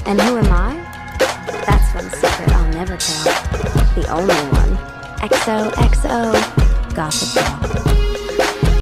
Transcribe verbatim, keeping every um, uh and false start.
And who am I? That's one secret I'll never tell. The only one. X O X O Gossip Girl.